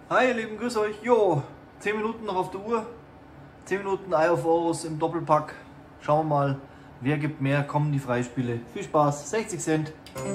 Hi ihr Lieben, grüß euch. Jo, 10 Minuten noch auf der Uhr. 10 Minuten Eye of Horus im Doppelpack. Schauen wir mal, wer gibt mehr, kommen die Freispiele. Viel Spaß, 60 Cent.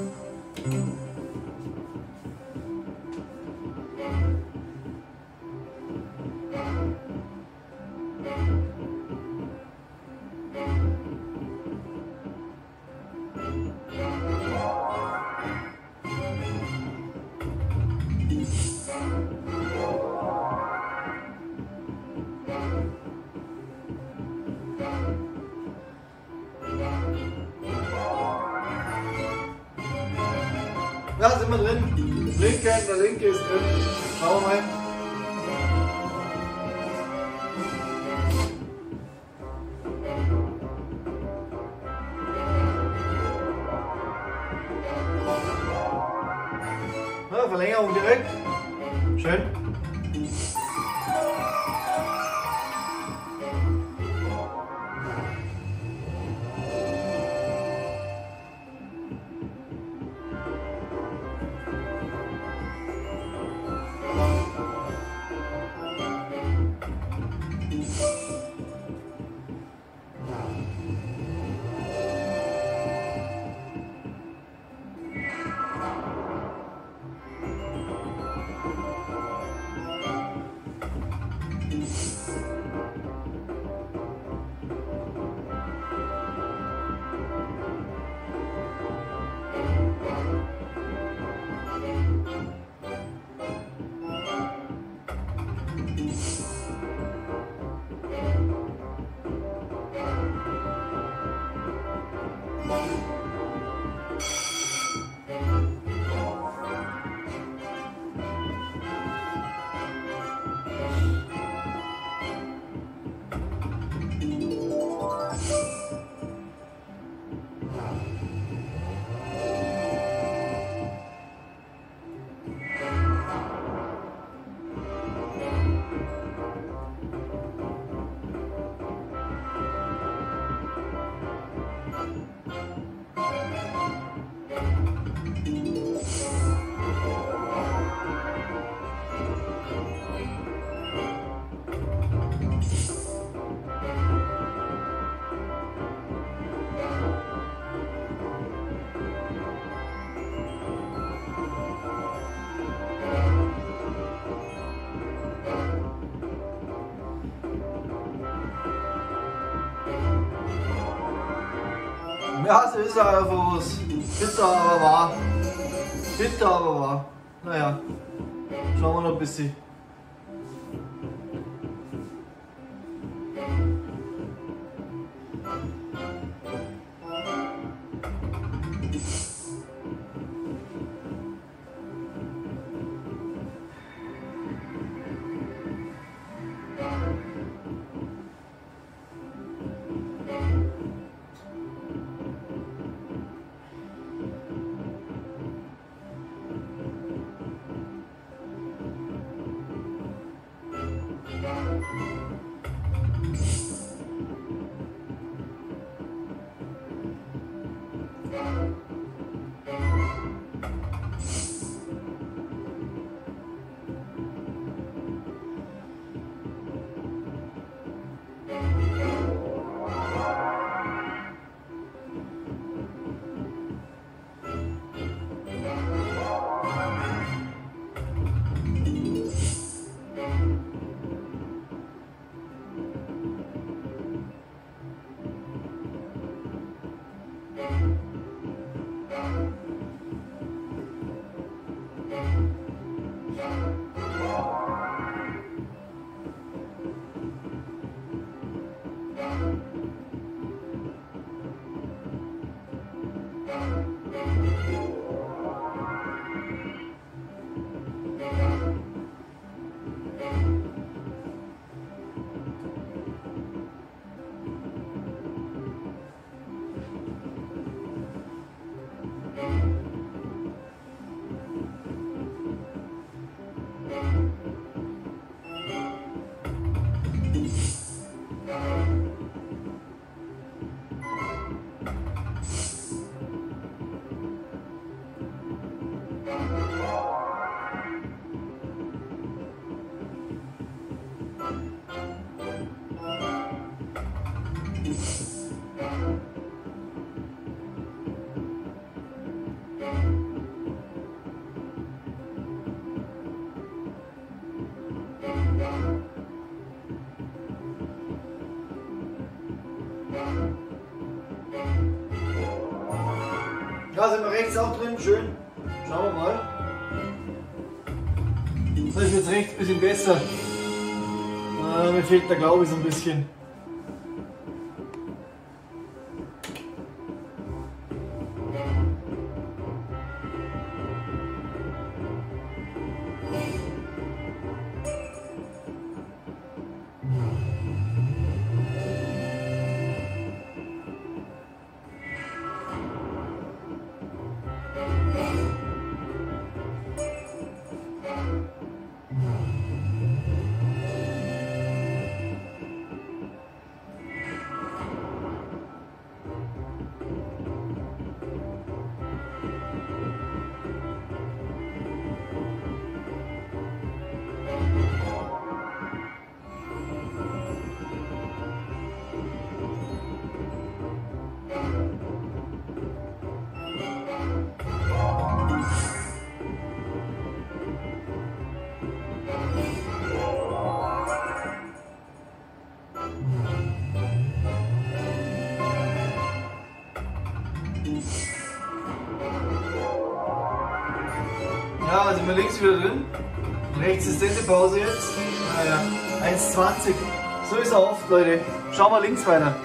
Ja, sind wir drin. Der linke ist drin. Schauen wir mal. Ja, Verlängerung direkt. Schön. Ja, so ist er einfach was. Bitter, aber wahr. Bitter, aber wahr. Naja, schauen wir noch ein bisschen. sind wir rechts auch drin, schön. Schauen wir mal. Das ist jetzt rechts ein bisschen besser. Mir fehlt der Glaube so ein bisschen. Ja, sind wir links wieder drin. Rechts ist Sendepause jetzt. Naja, 1,20. So ist er oft, Leute. Schauen wir links weiter.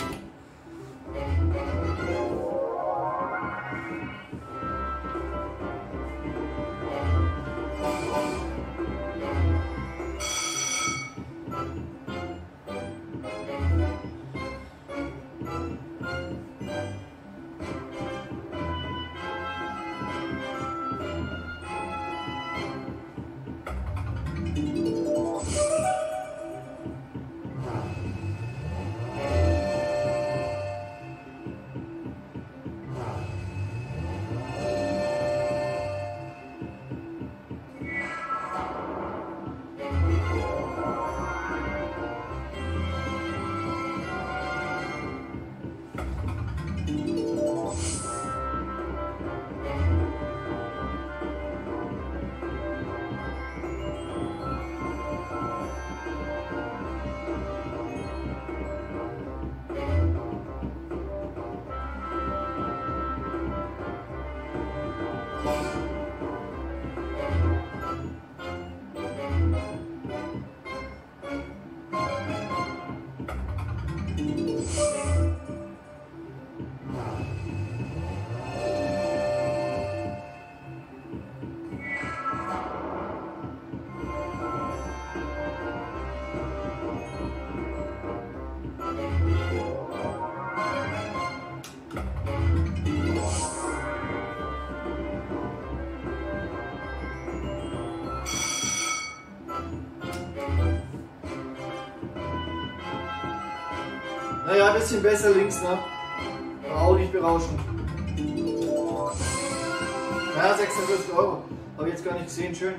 Naja, ein bisschen besser links, ne? Aber auch nicht berauschend. Naja, 46 €. Habe ich jetzt gar nicht gesehen, schön.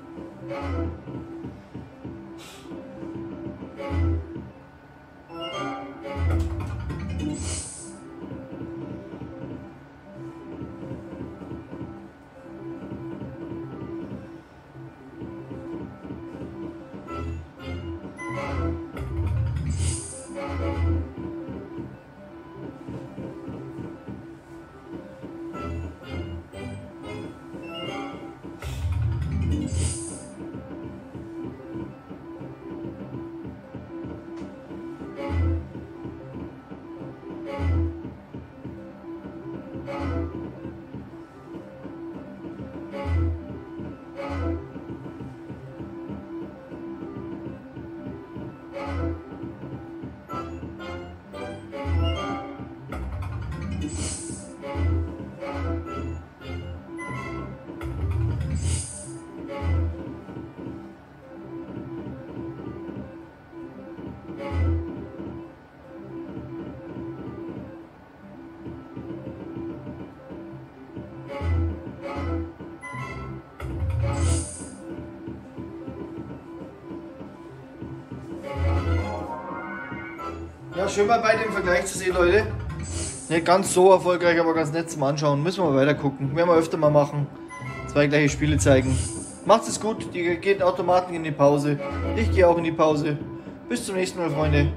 Ja, schön mal beide im Vergleich zu sehen, Leute. Nicht ganz so erfolgreich, aber ganz nett zum Anschauen. Müssen wir mal weiter gucken. Werden wir öfter mal machen. Zwei gleiche Spiele zeigen. Macht es gut. Die geht automatisch in die Pause. Ich gehe auch in die Pause. Bis zum nächsten Mal, Freunde.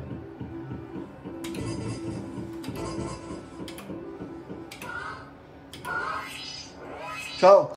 Ciao.